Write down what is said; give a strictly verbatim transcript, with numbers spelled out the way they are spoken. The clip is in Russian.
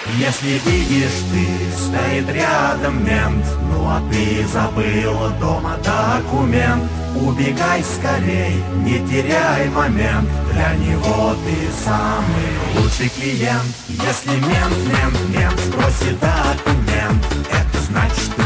Если видишь ты, стоит рядом мент, ну а ты забыла дома документ, убегай скорей, не теряй момент, для него ты самый лучший клиент. Если мент, мент, мент спросит документ, это значит